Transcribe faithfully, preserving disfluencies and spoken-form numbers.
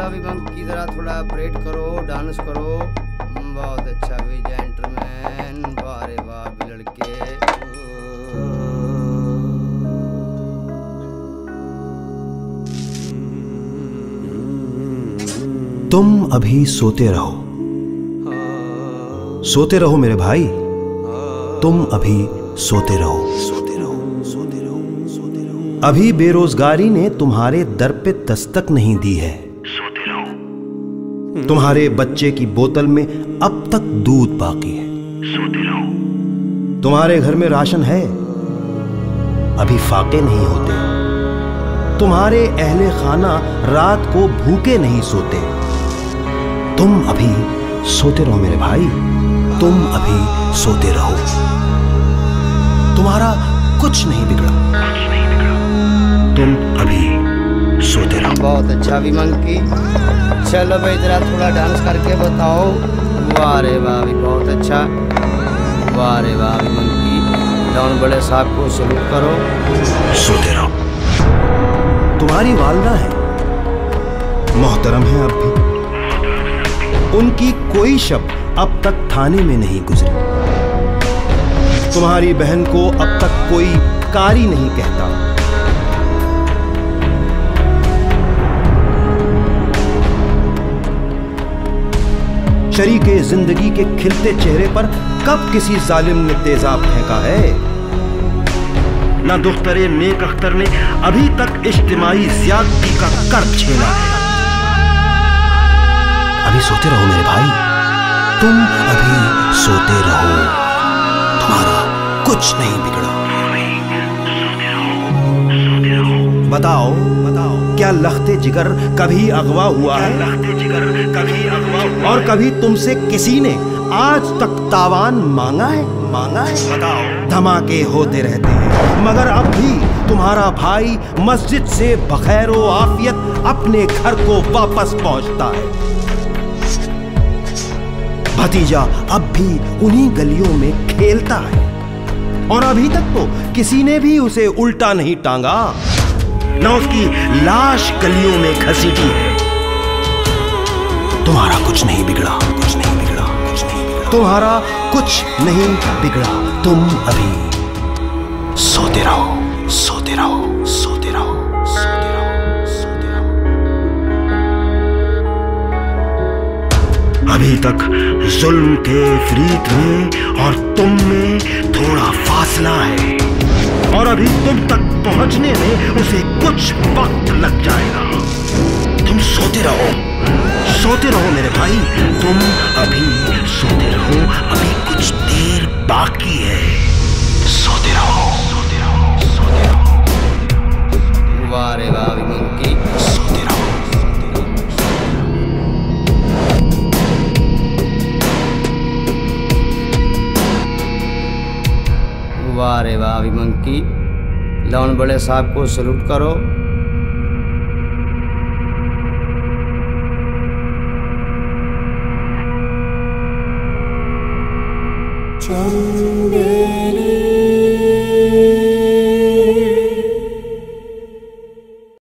भी मंकी, जरा थोड़ा ऑपरेट करो, डांस करो। बहुत अच्छा भी जेंटलमैन, वाह रे वाह भी लड़के। तुम अभी सोते रहो, सोते रहो मेरे भाई, तुम अभी सोते रहो, सोते रहो, सोते रहो, सोते रहो। अभी बेरोजगारी ने तुम्हारे दर पे दस्तक नहीं दी है, सोते रहो। तुम्हारे बच्चे की बोतल में अब तक दूध बाकी है, सोते रहो। तुम्हारे घर में राशन है, अभी फाके नहीं होते। तुम्हारे अहले खाना रात को भूखे नहीं सोते। तुम अभी सोते रहो मेरे भाई, तुम अभी सोते रहो। तुम्हारा कुछ नहीं बिगड़ा, कुछ नहीं बिगड़ा। तुम अभी सोते रहो। बहुत अच्छा भी मंकी। चलो भाई जरा थोड़ा डांस करके बताओ। वाह रे वाह भी बहुत अच्छा, वाह रे वाह भी मंकी। डॉन बड़े साहब को सलूट करो। सोते रहो। तुम्हारी वालदा है, मोहतरम है अब भी। उनकी कोई शब अब तक थाने में नहीं गुजरी। तुम्हारी बहन को अब तक कोई कारी नहीं कहता। शरीके जिंदगी के खिलते चेहरे पर कब किसी जालिम ने तेजाब फेंका है? ना दुख्तरे नेक अख्तर ने अभी तक इज्तिमाई ज्यादती का कर्ज झेला है। अभी सोते रहो मेरे भाई, तुम अभी सोते रहो। तुम्हारा कुछ नहीं बिगड़ा। बताओ, बताओ, क्या लख्ते जिगर कभी अगवा हुआ है? लख्ते जिगर कभी अगवा हुआ और कभी तुमसे किसी ने आज तक तावान मांगा है? मांगा है? बताओ। धमाके होते रहते हैं, मगर अब भी तुम्हारा भाई मस्जिद से बखैरो आफियत अपने घर को वापस पहुंचता है। भतीजा अब भी उन्हीं गलियों में खेलता है और अभी तक तो किसी ने भी उसे उल्टा नहीं टांगा, न उसकी लाश गलियों में घसीटी है। तुम्हारा कुछ नहीं बिगड़ा, कुछ नहीं बिगड़ा, कुछ नहीं बिगड़ा। तुम्हारा कुछ नहीं बिगड़ा। तुम अभी सोते रहो, सोते रहो, सोते रहो, सोते रहो, सोते रहो। अभी तक जुल्म के फरीद में और तुम में थोड़ा फासला है और अभी तुम तक पहुंचने में उसे कुछ वक्त लग जाएगा। तुम सोते रहो, सोते रहो मेरे भाई, तुम अभी सोते रहो। अभी कुछ देर बाकी है। सोते रहो, सोते रहो, सोते रहो। वाह रे वाह भी मंकी। सोते रहो। वाह रे वाह भी मंकी। लॉन बड़े साहब को सलूट करो। चंबेली